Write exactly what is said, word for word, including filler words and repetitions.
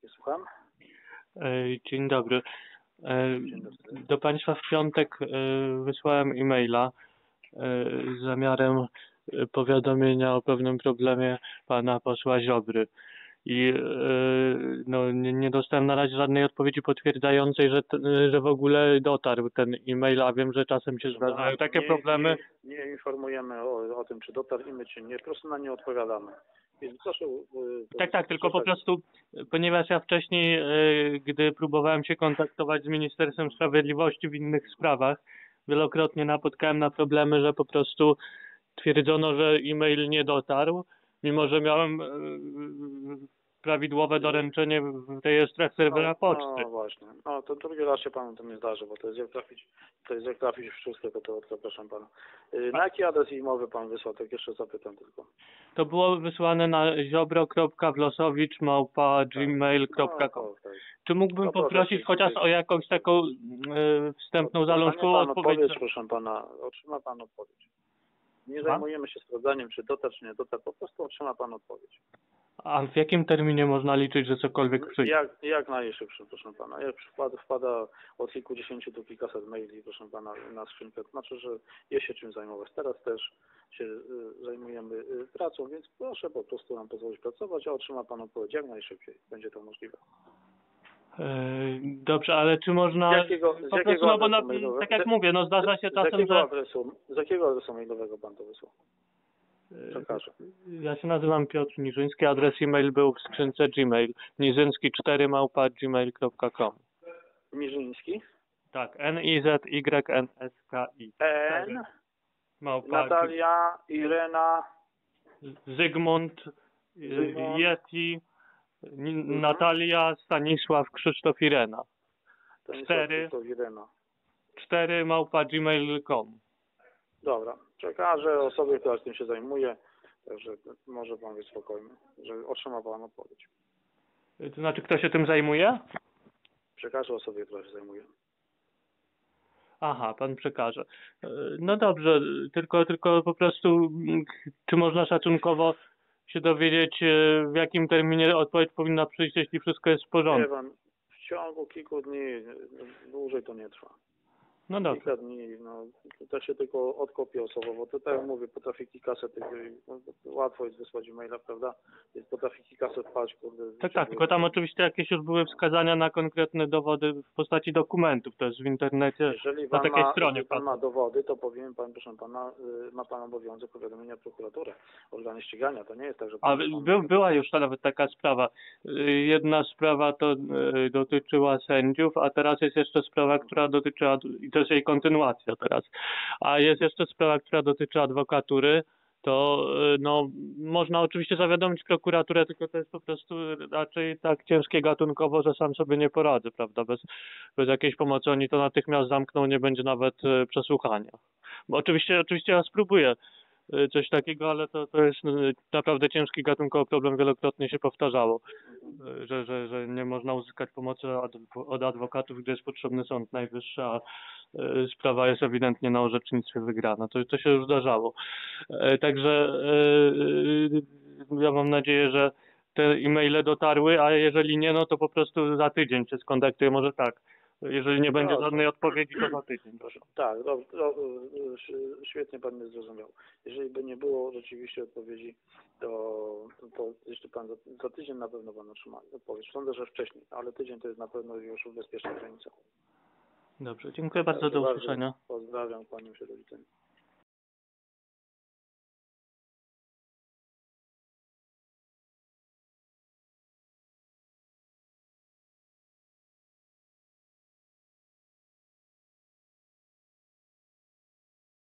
Słucham? E, Dzień dobry. E, Dzień dobry. Do Państwa w piątek e, wysłałem e-maila e, z zamiarem e, powiadomienia o pewnym problemie pana posła Ziobry. I e, no, nie, nie dostałem na razie żadnej odpowiedzi potwierdzającej, że, t, że w ogóle dotarł ten e-mail, a wiem, że czasem się Proszę pana, zdarzają takie nie, problemy. nie, nie informujemy o, o tym, czy dotarliśmy, czy nie. Po prostu na nie odpowiadamy. Więc proszę... Yy, Tak, tak, tylko po przestać. prostu, ponieważ ja wcześniej, e, gdy próbowałem się kontaktować z Ministerstwem Sprawiedliwości w innych sprawach, wielokrotnie napotkałem na problemy, że po prostu twierdzono, że e-mail nie dotarł, mimo że miałem e, prawidłowe doręczenie w rejestrach serwera No, poczty. no właśnie. No to drugi raz się panu to nie zdarzy, bo to jest jak trafić, to jest jak trafić w szóstkę, to, to, to proszę pana. Yy, na jaki adres e-mailowy pan wysłał? Tak jeszcze zapytam tylko. To było wysłane na ziobro kropka wlosowicz małpa gmail kropka com. No, to, tak. Czy mógłbym No proszę, poprosić czy- chociaż czy- o jakąś taką e, wstępną, zalążkową Dostanie pan odpowiedź? odpowiedź, proszę pana, otrzyma pan odpowiedź. Nie Słucham? zajmujemy się sprawdzaniem, czy dotarł, czy nie dotarł, po prostu otrzyma pan odpowiedź. A w jakim terminie można liczyć, że cokolwiek przyjdzie? Jak, jak najszybszy, proszę pana. Jak wpada, wpada od kilkudziesięciu do kilkaset maili, proszę pana, na skrzynkę, to znaczy, że jest się czym zajmować. Teraz też się y, zajmujemy y, pracą, więc proszę po prostu nam pozwolić pracować, a otrzyma pan odpowiedź jak najszybciej. Będzie to możliwe. Yy, Dobrze, ale czy można... Z jakiego, z po jakiego prostu, no bo adresu na, mailowego? tak jak Z- mówię, no zdarza się z czasem, jakiego że... adresu, z jakiego adresu mailowego pan to wysłał? Przekażę. Ja się nazywam Piotr Niżyński, adres e-mail był w skrzynce Gmail. nizyński cztery małpa gmail kropka com. Mirzyński? Tak, N I Z Y N S K I. N, Małpa Natalia, Irena, Zygmunt, y, Zygmunt. Yeti, N- Natalia, Stanisław, Krzysztof, Irena. to nie Cztery. to Irena. cztery małpa gmail kropka com. Dobra, przekażę osobie, która z tym się zajmuje, także może pan być spokojny, że otrzyma pan odpowiedź. To znaczy, kto się tym zajmuje? Przekażę osobie, która się zajmuje. Aha, pan przekaże. E, No dobrze, tylko, tylko po prostu, mm, czy można szacunkowo się dowiedzieć, e, w jakim terminie odpowiedź powinna przyjść, jeśli wszystko jest w Wie porządku? pan, w ciągu kilku dni, dłużej to nie trwa. No dobrze. Kilka dni, no, to się tylko odkopie osobowo. To tak jak mówię, potrafi kilkaset, tych, no, łatwo jest wysłać e-maila, prawda? Jest potrafi kilkaset paść, kurde. Tak, tak, tylko tam oczywiście jakieś już były wskazania na konkretne dowody w postaci dokumentów, to jest w internecie, Jeżeli na pan, takiej ma, stronie. jeżeli pan ma dowody, to powinien pan, proszę pana, y, ma pan obowiązek powiadomienia prokuratury, organy ścigania. To nie jest tak, że A pan... pan by, była już nawet taka sprawa. Y, Jedna sprawa to y, dotyczyła sędziów, a teraz jest jeszcze sprawa, która dotyczy, ad- i to jest jej kontynuacja teraz, a jest jeszcze sprawa, która dotyczy adwokatury. To y, no, można oczywiście zawiadomić prokuraturę, tylko to jest po prostu raczej tak ciężkie gatunkowo, że sam sobie nie poradzę, prawda? Bez, bez jakiejś pomocy oni to natychmiast zamkną, nie będzie nawet y, przesłuchania. Bo oczywiście, oczywiście ja spróbuję y, coś takiego, ale to, to jest y, naprawdę ciężki gatunkowo problem, wielokrotnie się powtarzało, y, że, że, że nie można uzyskać pomocy od, od adwokatów, gdy jest potrzebny Sąd Najwyższy, a y, sprawa jest ewidentnie na orzecznictwie wygrana. To, to się już zdarzało. E, Także y, y, ja mam nadzieję, że te e-maile dotarły, a jeżeli nie, no to po prostu za tydzień się skontaktuję, może tak. Jeżeli nie będzie Dobrze. żadnej odpowiedzi, to za tydzień. Proszę. Tak, do, do, sz- świetnie pan mnie zrozumiał. Jeżeli by nie było rzeczywiście odpowiedzi, to, to jeszcze pan za, za tydzień na pewno pan otrzyma odpowiedź. Sądzę, że wcześniej, ale tydzień to jest na pewno już bezpieczna granica. Dobrze, dziękuję bardzo, Proszę do bardzo. usłyszenia. Pozdrawiam, kłaniam się, do widzenia.